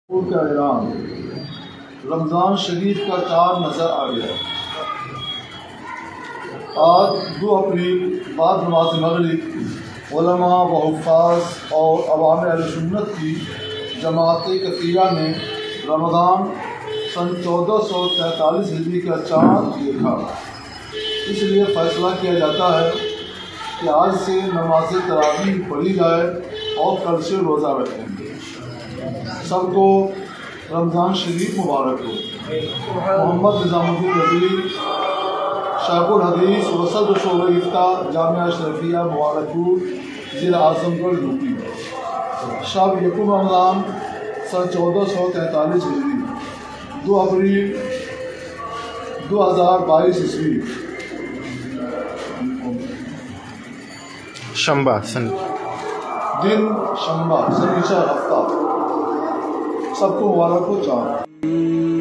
का ऐलान। रमज़ान शरीफ का चाँद नज़र आ गया। आज 2 अप्रैल बाद नमाज मगरिब उलमा व हुफ़ाज़ और अवाम अहले सुन्नत की जमात कसीरा ने रमज़ान सन 1443 हिजरी का चाँद देखा। इसलिए फ़ैसला किया जाता है कि आज से नमाज तरावीह पढ़ी जाए और कल से रोज़ा रखेंगे। सबको रमज़ान शरीफ मुबारक हो। मोहम्मद निज़ामुद्दीन रबील, शेखुल हदीस व सदर शोबा इफ्ता, जामिया अशरफिया मुबारकपुर, ज़िला आज़मगढ़, यूपी। शब यकुम रमज़ान सन 1443 हिजरी, 2 अप्रैल 2022 ईस्वी। शंबा दिन शंबा, शनिचर हफ्ता। सबको मुबारक हो। चाँद